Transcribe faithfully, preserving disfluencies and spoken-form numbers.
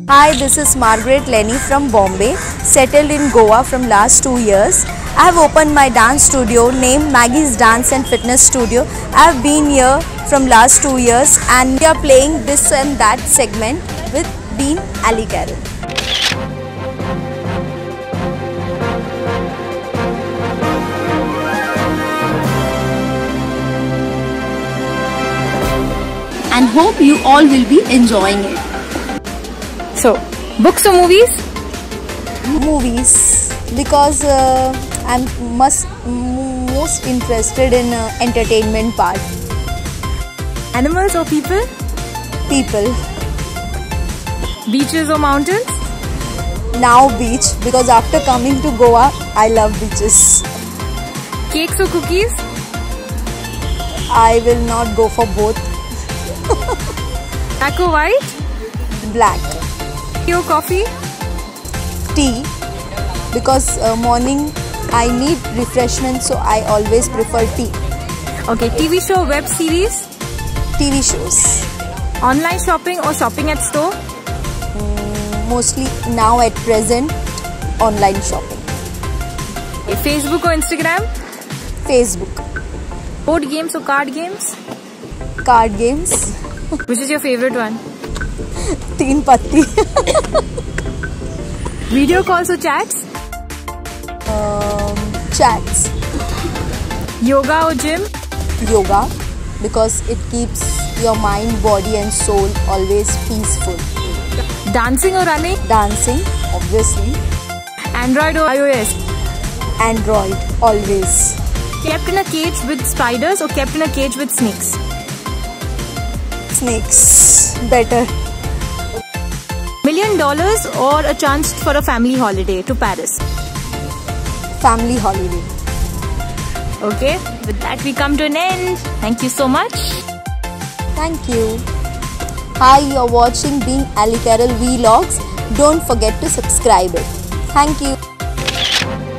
Hi, this is Margaret Lenny from Bombay, settled in Goa from last two years. I have opened my dance studio named Maggie's Dance and Fitness Studio. I have been here from last two years and we are playing this and that segment with Dean Ali Carroll. And hope you all will be enjoying it. So, books or movies? Movies, because uh, I'm must, most interested in uh, entertainment part. Animals or people? People. Beaches or mountains? Now beach, because after coming to Goa, I love beaches. Cakes or cookies? I will not go for both. Black or white? Black. Tea or coffee? Tea, because uh, morning I need refreshment, so I always prefer tea. Okay, T V show, web series? T V shows. Online shopping or shopping at store? Mm, mostly now at present, online shopping. Okay, Facebook or Instagram? Facebook. Board games or card games? Card games. Which is your favorite one? Teen Patti. Video calls or chats? um, chats. Yoga or gym? Yoga, because it keeps your mind, body and soul always peaceful. Dancing or running? Dancing, obviously. Android or iOS? Android, always. Kept in a cage with spiders or kept in a cage with snakes? Snakes, better. Million dollars or a chance for a family holiday to Paris? Family holiday. Okay, with that we come to an end. Thank you so much. Thank you. Hi, you're watching Dean Ali Carroll Vlogs. Don't forget to subscribe it. Thank you.